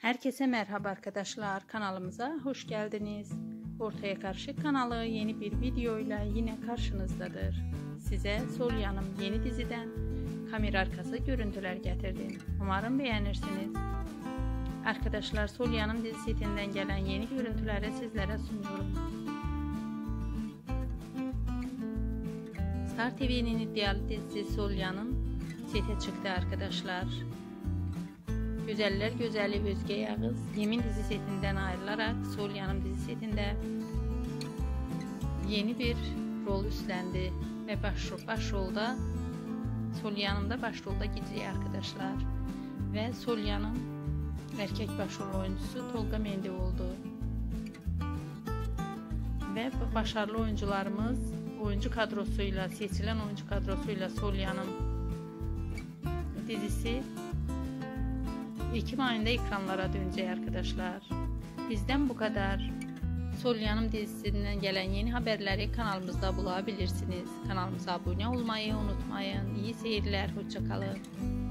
Herkese merhaba arkadaşlar, kanalımıza hoş geldiniz. Ortaya Karşı kanalı yeni bir videoyla yine karşınızdadır. Size Sol Yanım yeni diziden kamera arkası görüntüler getirdim. Umarım beğenirsiniz. Arkadaşlar, Sol Yanım dizi setinden gelen yeni görüntüleri sizlere sunuyorum. Star TV'nin iddialı dizisi Sol Yanım sete çıktı arkadaşlar. Güzeller Gözeli Özge Yağız Yemin dizi setinden ayrılarak Sol Yanım dizi setinde yeni bir rol üstlendi ve başrolda Sol Yanım'da başrolda gidiyor arkadaşlar. Ve Sol Yanım erkek başrol oyuncusu Tolga Mendi oldu. Ve başarılı oyuncularımız seçilen oyuncu kadrosuyla Sol Yanım dizisi Ekim ayında ekranlara dönecek arkadaşlar. Bizden bu kadar. Sol Yanım dizisinden gelen yeni haberleri kanalımızda bulabilirsiniz. Kanalımıza abone olmayı unutmayın. İyi seyirler, hoşça kalın.